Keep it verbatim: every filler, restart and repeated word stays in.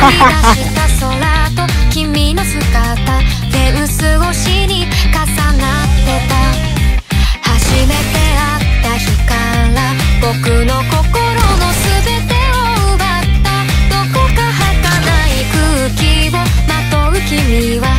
した空と君の姿、フェンス越しに重なってた。初めて会った日から僕の心の全てを奪った。どこか儚い空気をまとう君は